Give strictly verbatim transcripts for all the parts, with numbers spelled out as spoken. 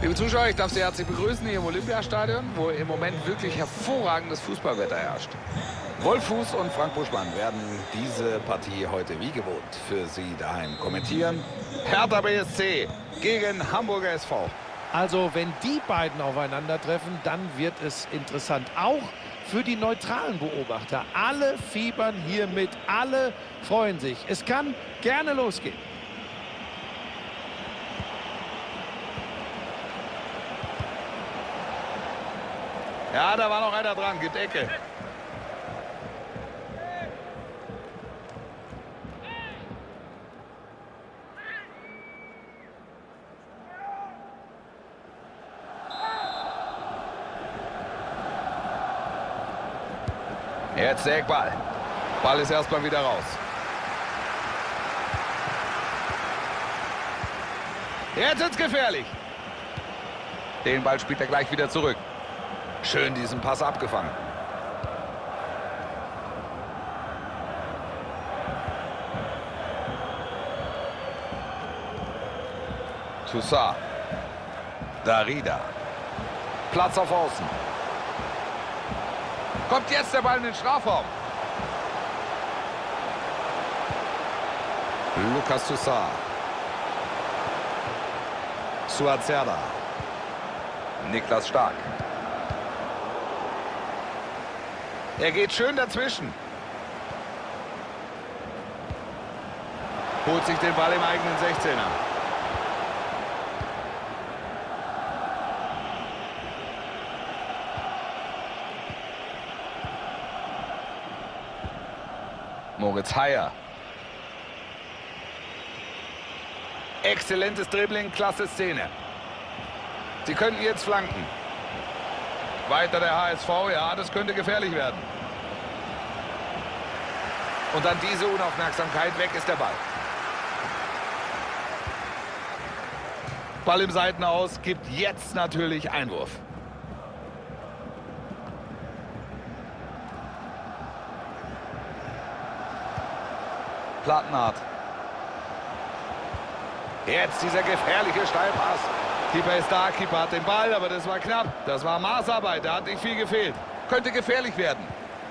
Liebe Zuschauer, ich darf Sie herzlich begrüßen hier im Olympiastadion, wo im Moment wirklich hervorragendes Fußballwetter herrscht. Wolf Fuß und Frank Buschmann werden diese Partie heute wie gewohnt für Sie daheim kommentieren. Hertha B S C gegen Hamburger S V. Also wenn die beiden aufeinandertreffen, dann wird es interessant. Auch für die neutralen Beobachter. Alle fiebern hier mit, alle freuen sich. Es kann gerne losgehen. Ja, da war noch einer dran, gibt Ecke. Jetzt der Eckball. Ball ist erstmal wieder raus. Jetzt ist es gefährlich. Den Ball spielt er gleich wieder zurück. Schön diesen Pass abgefangen. Toussaint. Darida. Platz auf Außen. Kommt jetzt der Ball in den Strafraum. Lucas Toussaint. Suazerda. Niklas Stark. Er geht schön dazwischen. Holt sich den Ball im eigenen sechzehner. Moritz Heyer. Exzellentes Dribbling, klasse Szene. Sie könnten jetzt flanken. Weiter der H S V, ja, das könnte gefährlich werden. Und dann diese Unaufmerksamkeit, weg ist der Ball. Ball im Seitenaus, gibt jetzt natürlich Einwurf. Plattenhardt. Jetzt dieser gefährliche Steilpass. Keeper ist da, Keeper hat den Ball, aber das war knapp. Das war Maßarbeit, da hat nicht viel gefehlt. Könnte gefährlich werden.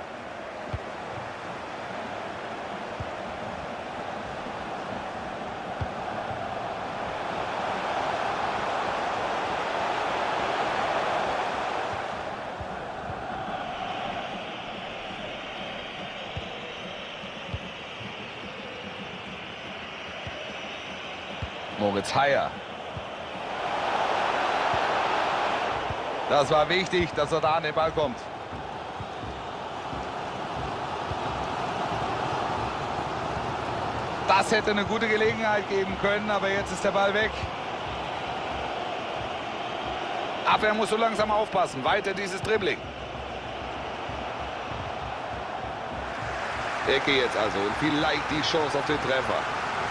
Moritz Heyer. Das war wichtig, dass er da an den Ball kommt. Das hätte eine gute Gelegenheit geben können, aber jetzt ist der Ball weg. Abwehr muss so langsam aufpassen. Weiter dieses Dribbling. Ecke jetzt also und vielleicht die Chance auf den Treffer.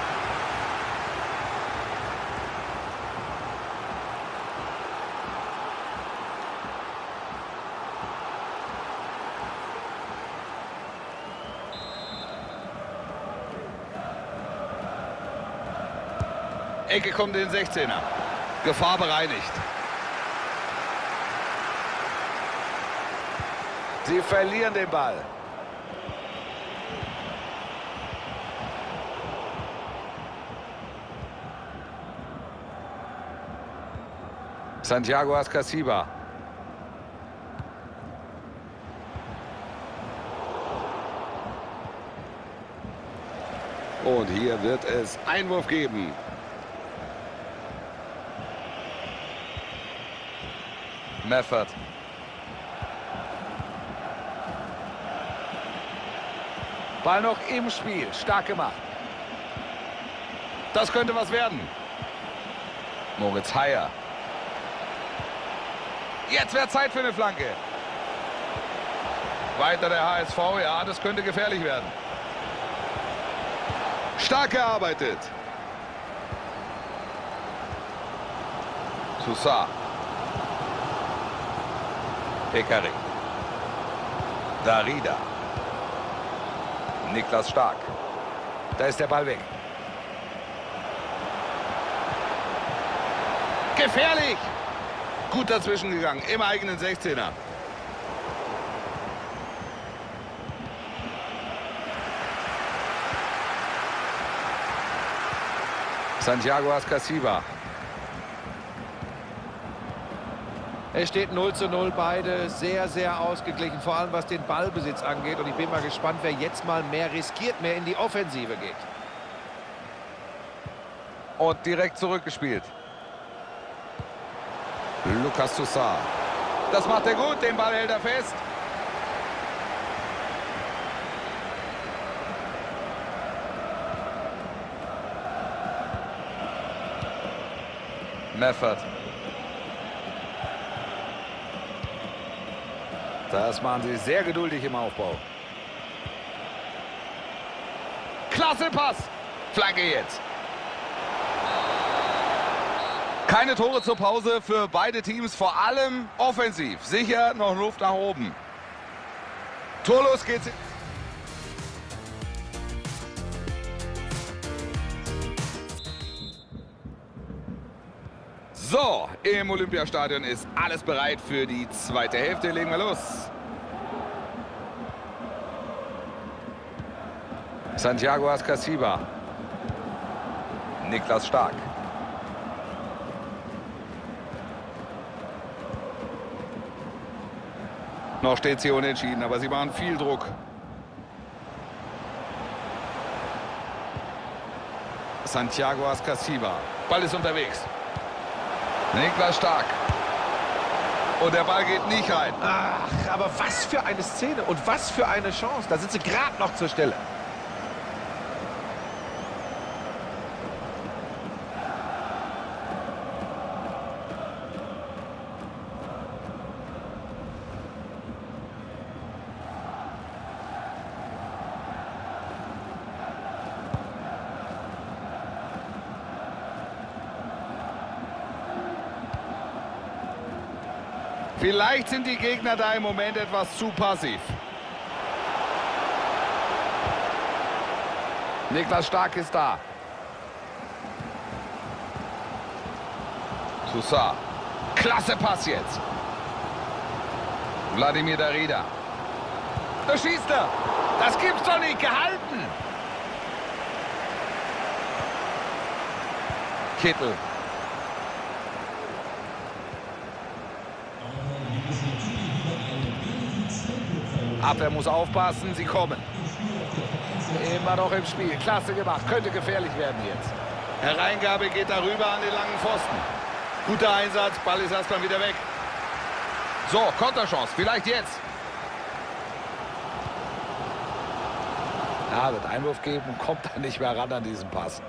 Ecke kommt in den sechzehner. Gefahr bereinigt. Sie verlieren den Ball. Santiago Ascasiba. Und hier wird es Einwurf geben. Meffert. Ball noch im Spiel. Stark gemacht. Das könnte was werden. Moritz Heyer. Jetzt wäre Zeit für eine Flanke. Weiter der H S V. Ja, das könnte gefährlich werden. Stark gearbeitet. Toussaint. Pekari. Darida. Niklas Stark. Da ist der Ball weg. Gefährlich! Gut dazwischen gegangen, im eigenen sechzehner. Santiago Ascasiba. Es steht null zu null, beide sehr, sehr ausgeglichen, vor allem was den Ballbesitz angeht. Und ich bin mal gespannt, wer jetzt mal mehr riskiert, mehr in die Offensive geht. Und direkt zurückgespielt. Lucas Toussaint. Das macht er gut, den Ball hält er fest. Meffert. Das machen sie sehr geduldig im Aufbau. Klasse Pass. Flanke jetzt. Keine Tore zur Pause für beide Teams, vor allem offensiv. Sicher noch Luft nach oben. Torlos geht's. So, im Olympiastadion ist alles bereit für die zweite Hälfte. Legen wir los. Santiago Ascasiba. Niklas Stark. Noch steht sie unentschieden, aber sie machen viel Druck. Santiago Ascasiba. Ball ist unterwegs. Niklas Stark. Und der Ball geht nicht rein. Ach, aber was für eine Szene und was für eine Chance. Da sind sie gerade noch zur Stelle. Vielleicht sind die Gegner da im Moment etwas zu passiv. Niklas Stark ist da. Toussaint. Klasse Pass jetzt. Wladimir Darida. Da schießt er. Das gibt's doch nicht. Gehalten. Kittel. Abwehr muss aufpassen, sie kommen. Immer noch im Spiel. Klasse gemacht. Könnte gefährlich werden jetzt. Hereingabe geht darüber an den langen Pfosten. Guter Einsatz. Ball ist erstmal wieder weg. So, Konterchance. Vielleicht jetzt. Ja, wird Einwurf geben. Kommt da nicht mehr ran an diesen Pass.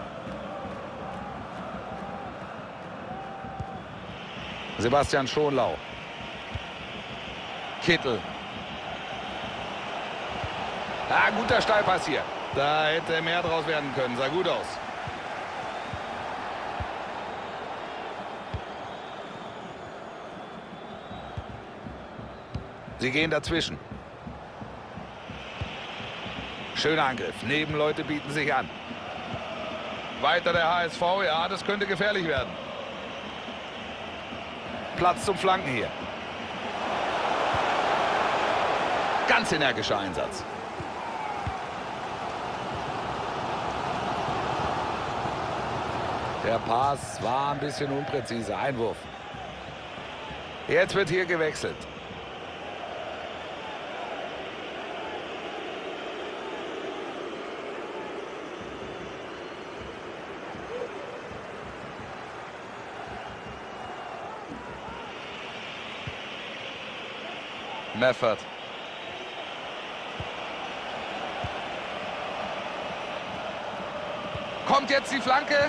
Sebastian Schonlau. Kittel. Ah, guter Steilpass hier. Da hätte mehr draus werden können. Sah gut aus. Sie gehen dazwischen. Schöner Angriff. Nebenleute bieten sich an. Weiter der H S V. Ja, das könnte gefährlich werden. Platz zum Flanken hier. Ganz energischer Einsatz. Der Pass war ein bisschen unpräzise. Einwurf. Jetzt wird hier gewechselt. Meffert. Kommt jetzt die Flanke.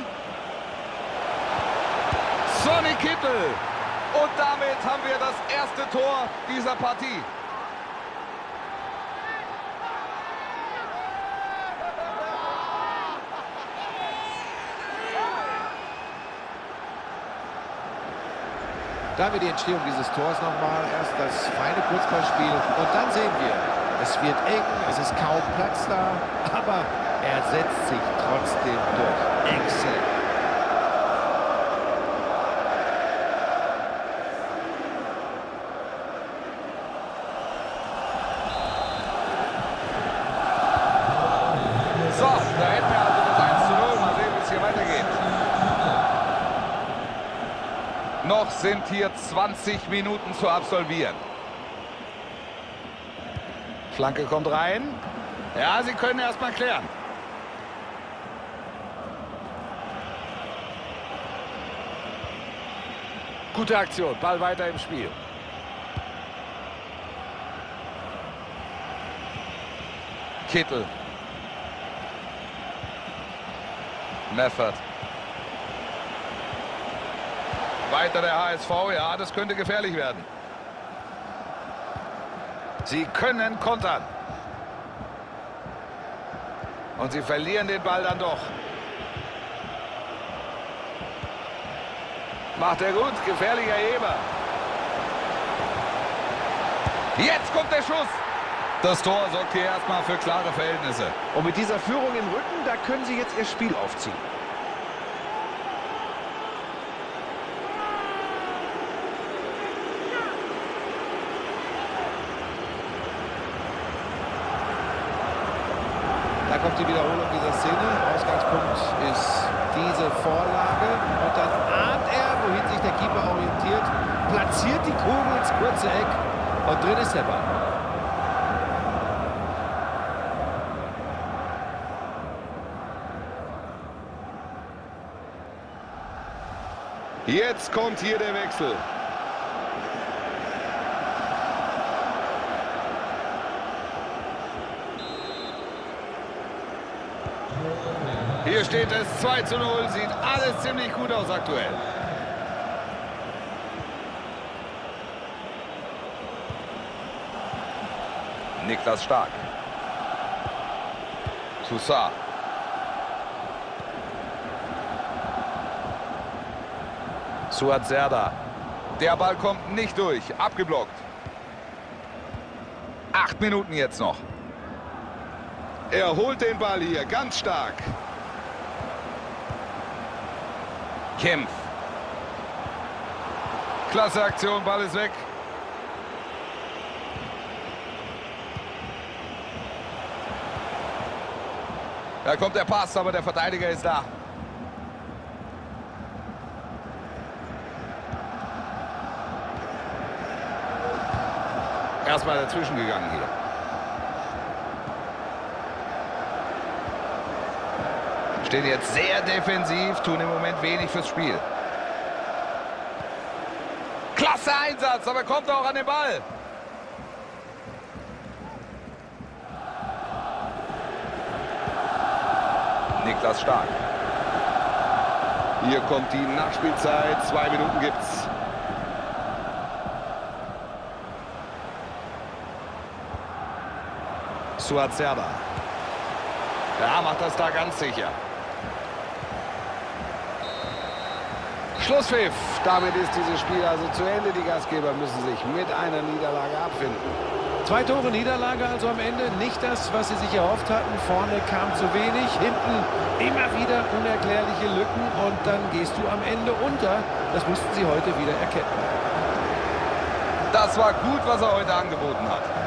Sonny Kittel. Und damit haben wir das erste Tor dieser Partie. Da haben wir die Entstehung dieses Tors nochmal. Erst das feine Kurzballspiel und dann sehen wir, es wird eng, es ist kaum Platz da, aber er setzt sich trotzdem durch. Exzellent. Noch sind hier zwanzig Minuten zu absolvieren. Flanke kommt rein. Ja, sie können erst mal klären. Gute Aktion, Ball weiter im Spiel. Kittel. Meffert. Weiter der H S V, ja, das könnte gefährlich werden. Sie können kontern. Und sie verlieren den Ball dann doch. Macht er gut, gefährlicher Heber. Jetzt kommt der Schuss. Das Tor sorgt hier erstmal für klare Verhältnisse. Und mit dieser Führung im Rücken, da können sie jetzt ihr Spiel aufziehen. Da kommt die Wiederholung dieser Szene. Ausgangspunkt ist diese Vorlage. Und dann ahnt er, wohin sich der Keeper orientiert, platziert die Kugel ins kurze Eck und drin ist der Ball. Jetzt kommt hier der Wechsel. Hier steht es zwei zu null. Sieht alles ziemlich gut aus aktuell. Niklas Stark. Toussaint. Suat Serdar. Der Ball kommt nicht durch. Abgeblockt. Acht Minuten jetzt noch. Er holt den Ball hier ganz stark. Kempf. Klasse Aktion, Ball ist weg. Da kommt der Pass, aber der Verteidiger ist da. Erstmal dazwischen gegangen hier. Stehen jetzt sehr defensiv, tun im Moment wenig fürs Spiel. Klasse Einsatz, aber kommt auch an den Ball. Niklas Stark. Hier kommt die Nachspielzeit. Zwei Minuten gibt's. Suat Serdar. Ja, macht das da ganz sicher. Schlusspfiff. Damit ist dieses Spiel also zu Ende. Die Gastgeber müssen sich mit einer Niederlage abfinden. Zwei Tore Niederlage also am Ende. Nicht das, was sie sich erhofft hatten. Vorne kam zu wenig. Hinten immer wieder unerklärliche Lücken. Und dann gehst du am Ende unter. Das mussten sie heute wieder erkennen. Das war gut, was er heute angeboten hat.